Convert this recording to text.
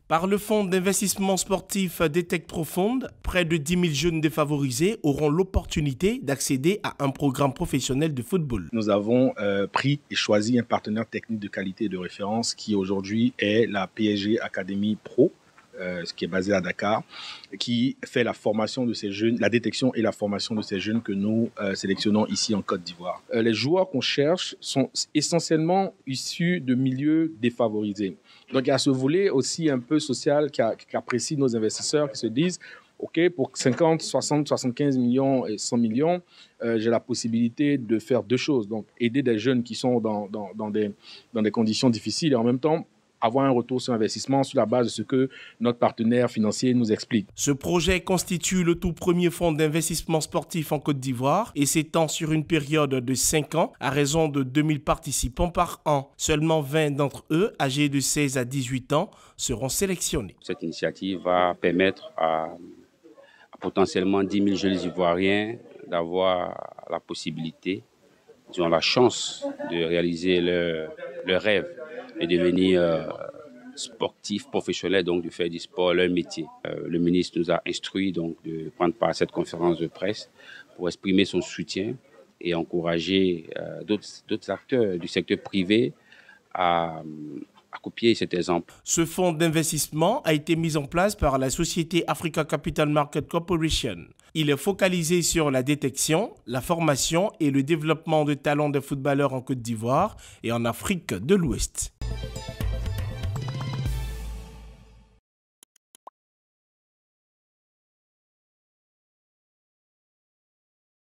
Par le fonds d'investissement sportif Détecte Profonde, près de 10 000 jeunes défavorisés auront l'opportunité d'accéder à un programme professionnel de football. Nous avons pris et choisi un partenaire technique de qualité et de référence qui aujourd'hui est la PSG Academy Pro, ce qui est basé à Dakar, qui fait la formation de ces jeunes, la détection et la formation de ces jeunes que nous sélectionnons ici en Côte d'Ivoire. Les joueurs qu'on cherche sont essentiellement issus de milieux défavorisés. Donc il y a ce volet aussi un peu social qu'apprécient nos investisseurs qui se disent OK, pour 50, 60, 75 millions et 100 millions, j'ai la possibilité de faire deux choses. Donc aider des jeunes qui sont dans des conditions difficiles et en même temps avoir un retour sur investissement sur la base de ce que notre partenaire financier nous explique. Ce projet constitue le tout premier fonds d'investissement sportif en Côte d'Ivoire et s'étend sur une période de 5 ans à raison de 2000 participants par an. Seulement 20 d'entre eux, âgés de 16 à 18 ans, seront sélectionnés. Cette initiative va permettre à potentiellement 10 000 jeunes Ivoiriens d'avoir la possibilité, ils ont la chance de réaliser leur rêve et devenir sportifs professionnels, donc de faire du sport leur métier. Le ministre nous a instruit donc de prendre part à cette conférence de presse pour exprimer son soutien et encourager d'autres acteurs du secteur privé à copier cet exemple. Ce fonds d'investissement a été mis en place par la société Africa Capital Market Corporation. Il est focalisé sur la détection, la formation et le développement de talents de footballeurs en Côte d'Ivoire et en Afrique de l'Ouest.